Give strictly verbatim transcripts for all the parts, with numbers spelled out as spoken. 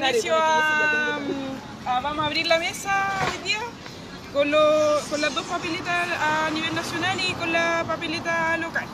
inicio a, a... Vamos a abrir la mesa hoy día con, lo, con las dos papeletas a nivel nacional y con la papeleta local.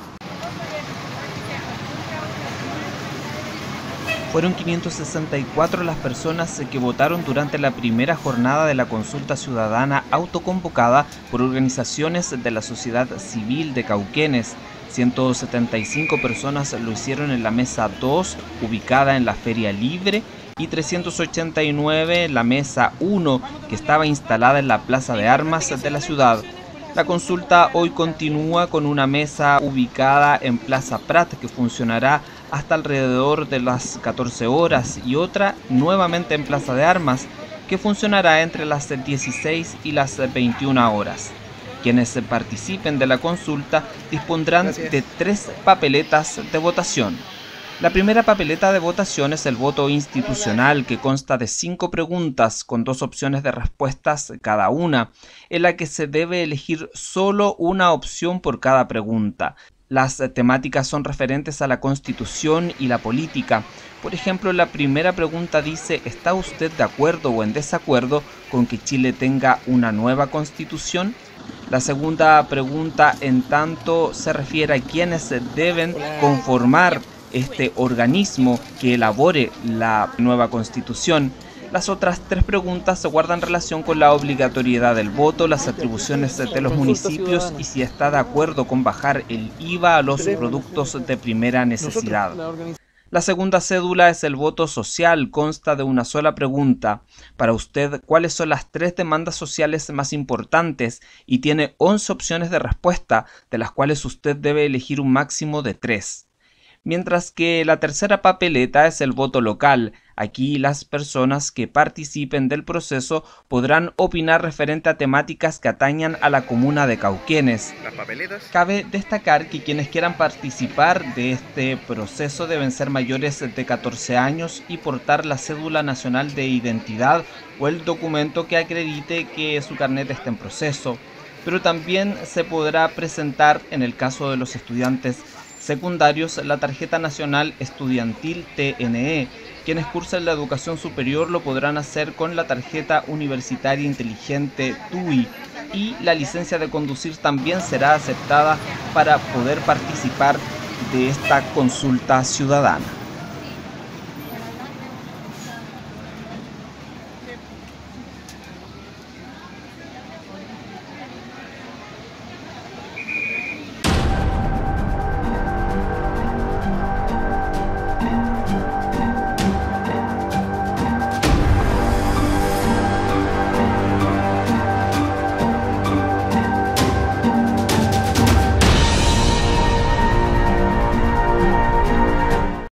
Fueron quinientas sesenta y cuatro las personas que votaron durante la primera jornada de la consulta ciudadana autoconvocada por organizaciones de la sociedad civil de Cauquenes. ciento setenta y cinco personas lo hicieron en la mesa dos, ubicada en la Feria Libre, y trescientos ochenta y nueve en la mesa uno, que estaba instalada en la Plaza de Armas de la ciudad. La consulta hoy continúa con una mesa ubicada en Plaza Prat que funcionará hasta alrededor de las catorce horas y otra nuevamente en Plaza de Armas que funcionará entre las dieciséis y las veintiuna horas. Quienes participen de la consulta dispondrán Gracias. de tres papeletas de votación. La primera papeleta de votación es el voto institucional, que consta de cinco preguntas con dos opciones de respuestas cada una, en la que se debe elegir solo una opción por cada pregunta. Las temáticas son referentes a la Constitución y la política. Por ejemplo, la primera pregunta dice: ¿está usted de acuerdo o en desacuerdo con que Chile tenga una nueva Constitución? La segunda pregunta, en tanto, se refiere a quienes deben conformar este organismo que elabore la nueva Constitución. Las otras tres preguntas se guardan relación con la obligatoriedad del voto, las atribuciones de los municipios y si está de acuerdo con bajar el I V A a los productos de primera necesidad. La segunda cédula es el voto social, consta de una sola pregunta. Para usted, ¿cuáles son las tres demandas sociales más importantes? Y tiene once opciones de respuesta, de las cuales usted debe elegir un máximo de tres. Mientras que la tercera papeleta es el voto local. Aquí las personas que participen del proceso podrán opinar referente a temáticas que atañan a la comuna de Cauquenes. ¿Las papeletas? Cabe destacar que quienes quieran participar de este proceso deben ser mayores de catorce años y portar la cédula nacional de identidad o el documento que acredite que su carnet está en proceso. Pero también se podrá presentar, en el caso de los estudiantes secundarios, la tarjeta nacional estudiantil T N E. Quienes cursan la educación superior lo podrán hacer con la tarjeta universitaria inteligente T U I, y la licencia de conducir también será aceptada para poder participar de esta consulta ciudadana.